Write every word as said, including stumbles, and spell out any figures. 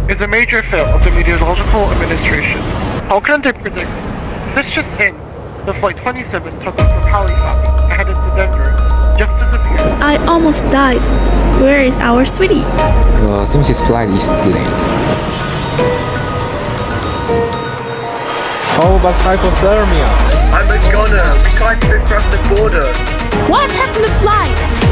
is a major fail of the meteorological administration. How can they predict? This just in. The flight twenty-seven took off from Halifax, headed to Denver, just disappeared. I almost died. Where is our sweetie? Uh, seems his flight is delayed. How about hypothermia? I'm a goner. We can't even cross the border. What happened to flight?